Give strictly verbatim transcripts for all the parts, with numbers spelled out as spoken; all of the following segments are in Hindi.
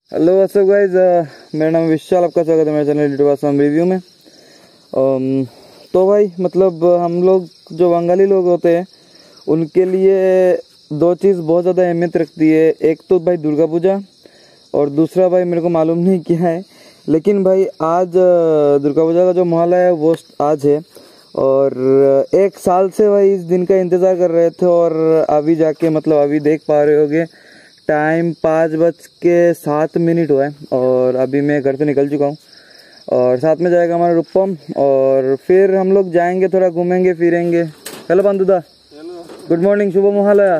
हेलो व्हाट्सअप गाइज, मेरा नाम विशाल, आपका स्वागत है मेरे चैनल यूट्यूब असम रिव्यू में। um, तो भाई मतलब हम लोग जो बंगाली लोग होते हैं उनके लिए दो चीज़ बहुत ज़्यादा अहमियत रखती है। एक तो भाई दुर्गा पूजा और दूसरा भाई मेरे को मालूम नहीं क्या है, लेकिन भाई आज दुर्गा पूजा का जो मोहल्ला है वो आज है और एक साल से भाई इस दिन का इंतज़ार कर रहे थे और अभी जाके मतलब अभी देख पा रहे होगे टाइम पाँच बज के सात मिनट हुआ है और अभी मैं घर से निकल चुका हूँ और साथ में जाएगा हमारा रूपम और फिर हम लोग जाएंगे, थोड़ा घूमेंगे फिरेंगे। हेलो बंदुदा, गुड मॉर्निंग, शुभ मोहल्ला।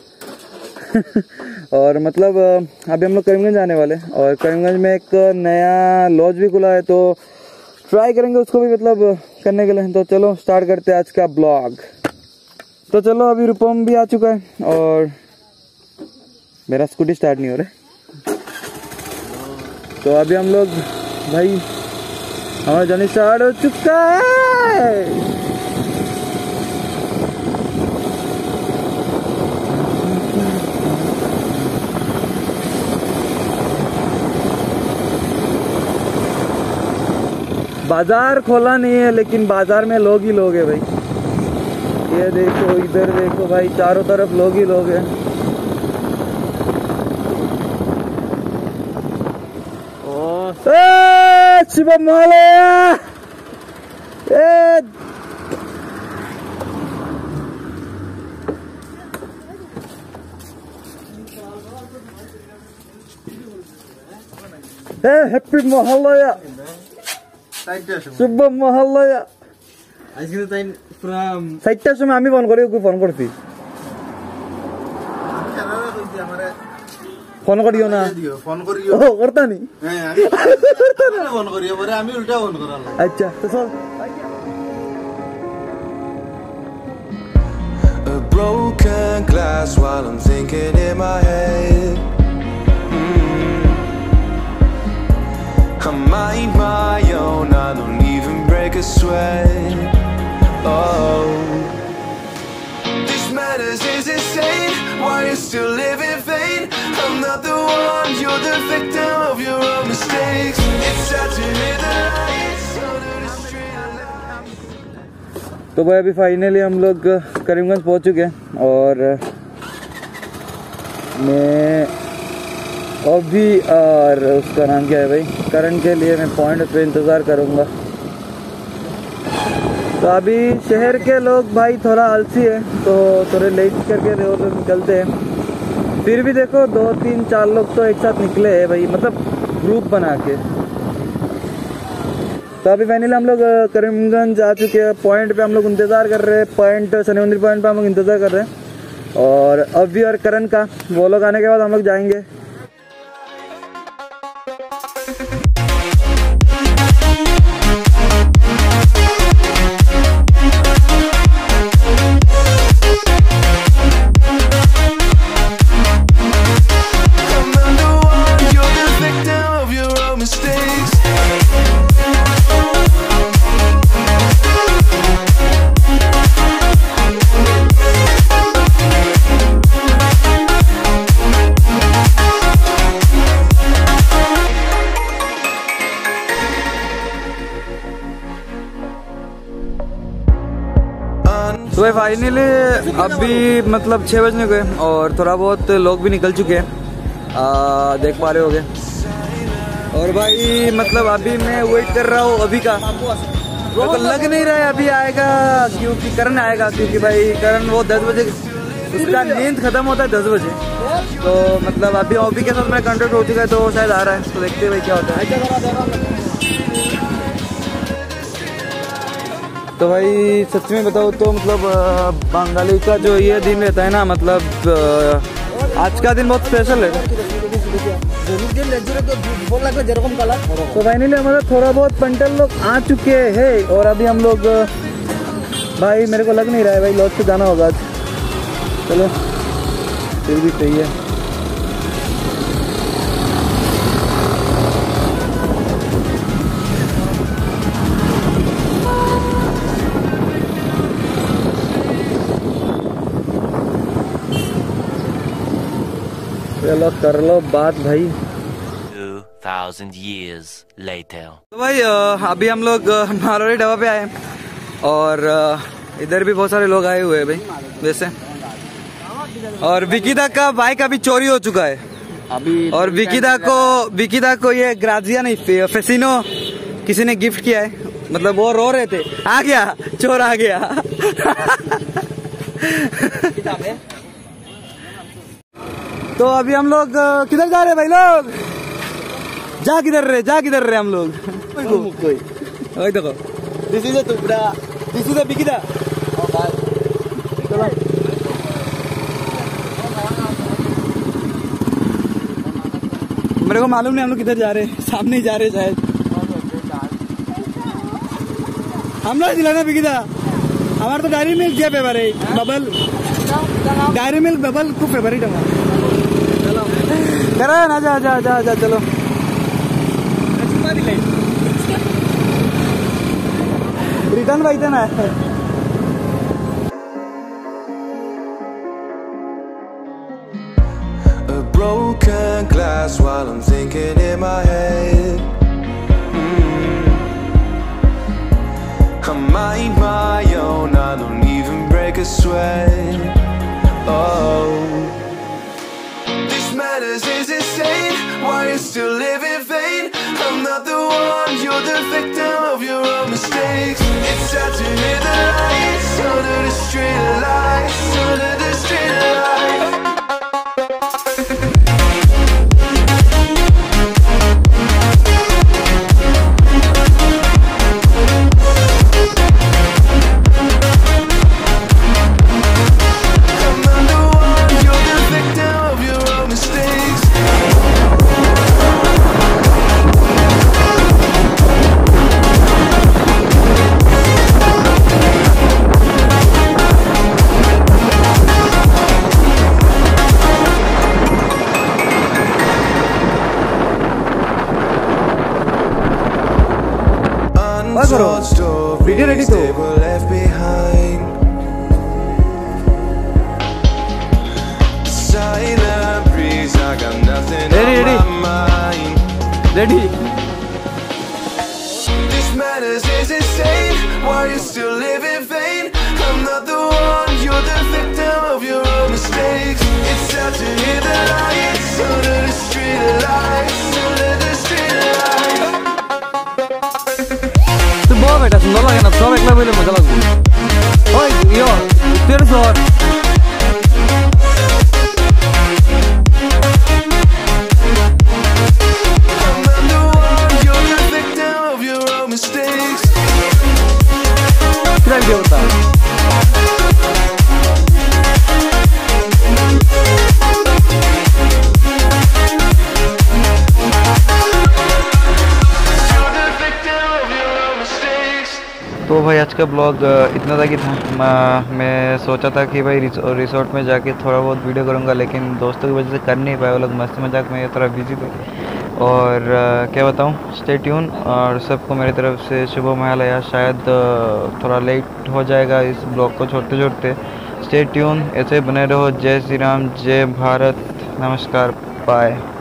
और मतलब अभी हम लोग करीमगंज आने वाले और करीमगंज में एक नया लॉज भी खुला है तो ट्राई करेंगे उसको भी मतलब करने के लिए। तो चलो स्टार्ट करते हैं आज का ब्लॉग। तो चलो अभी रूपम भी आ चुका है और मेरा स्कूटी स्टार्ट नहीं हो रहा है, तो अभी हम लोग भाई हमारा जर्नी स्टार्ट हो चुका है। बाजार खोला नहीं है लेकिन बाजार में लोग ही लोग हैं भाई। ये देखो, इधर देखो भाई, चारों तरफ लोग ही लोग हैं। शुभ मोहल्ला, हैप्पी मोहल्ला, शुभ मोहल्ला। साइटटार समय आमी फोन करी फोन करती फोन करियो ना, फोन करियो ओ करता नहीं फोन करियो बरे आमी उल्टा फोन कराला। अच्छा तो चल। A broken glass while I'm thinking in my head. Mm. I mind my own, I don't even break a sweat. Oh, this madness is insane. Why you still live in vain? I'm not the one, you're the victim of your own mistakes. It's sad to hear the lights under the street. तो भाई अभी फाइनली हम लोग करीमगंज पहुंच चुके हैं और मैं अभी और उसका नाम क्या है भाई, करण के लिए मैं पॉइंट पे इंतज़ार करूंगा। तो अभी शहर के लोग भाई थोड़ा आलसी है तो थोड़े लेट करके रोड पे निकलते हैं। फिर भी देखो दो तीन चार लोग तो एक साथ निकले हैं भाई, मतलब ग्रुप बना के। तो अभी फाइनली हम लोग करीमगंज आ चुके हैं। पॉइंट पे हम लोग इंतज़ार कर रहे हैं, पॉइंट शनि मंदिर पॉइंट पे हम लोग इंतज़ार कर रहे हैं और अभी और करण का वो लोग आने के बाद हम लोग जाएंगे। तो भाई फाइनली अभी मतलब छः बजने गए और थोड़ा बहुत लोग भी निकल चुके हैं, देख पा रहे होगे। और भाई मतलब अभी मैं वेट कर रहा हूँ अभी का, मेरे को लग नहीं रहा है अभी आएगा क्योंकि करण आएगा, क्योंकि भाई करण वो दस बजे उसका नींद खत्म होता है दस बजे। तो मतलब अभी अभी के साथ मेरा कॉन्टेक्ट हो चुका है तो शायद आ रहा है, तो देखते हैं भाई क्या होता है। तो भाई सच में बताओ तो मतलब बंगाली का जो ये दिन रहता है ना, मतलब आज का दिन बहुत स्पेशल है। तो फाइनली हमारा थोड़ा बहुत पंटल लोग आ चुके हैं और अभी हम लोग भाई मेरे को लग नहीं रहा है भाई लॉज पे जाना होगा आज। चलो फिर भी सही है। चलो कर लो बात भाई। thousand years later. तो भाई अभी हम लोग मारोली ढाबा पे आए और इधर भी बहुत सारे लोग आए हुए हैं भाई वैसे। और विकिदा का बाइक अभी चोरी हो चुका है अभी। और विकिदा को विकिदा को ये ग्राजिया नहीं फेसिनो किसी ने गिफ्ट किया है, मतलब वो रो रहे थे। आ गया चोर आ गया। तो अभी हम लोग किधर जा रहे हैं भाई लोग? जा किधर रहे जा किधर रहे हम लोग? वही देखो दिस इज टुकड़ा, दिस इज विकिदा। मेरे को मालूम नहीं हम लोग किधर जा रहे हैं, सामने ही जा रहे शायद। हम लोग दिलाना बिकिदा हमारा तो डायरी मिल्क क्या favourite bubble, dairy milk bubble खूब फेवरेट हमारा। करा ना जा जा जा जा चलो। रिटर्न वाइट ना है। Broken glass while I'm thinking in my head. mm. I mind my own, I don't even break a sweat. Oh, this madness is insane. Why you still live in vain? I'm not the one, you're the victim of your own mistakes. It's sad to hear the lights under the street lights, under the street lights. Video ready तो ready ready ready. This madness is insane. Why you still live in vain? I'm not the one, you're the victim of your own mistakes. It's sad to hear the lights under the street lights, under the street lights. बेटा सुंदर लगे ना सब एकला बोले मजा लगू। ओए यो तेरे सर क्या क्या होता है? तो भाई आज का ब्लॉग इतना तक ही था। मैं सोचा था कि भाई रिसोर्ट में जाके थोड़ा बहुत वीडियो करूंगा, लेकिन दोस्तों की वजह से कर नहीं पाया। वो लोग मस्ती मजाक में थोड़ा बिजी थे। और क्या बताऊं, स्टे ट्यून। और सबको मेरी तरफ से शुभ महालया। शायद थोड़ा लेट हो जाएगा इस ब्लॉग को छोड़ते छोड़ते। स्टे ट्यून, ऐसे बने रहो। जय श्री राम, जय भारत, नमस्कार, बाय।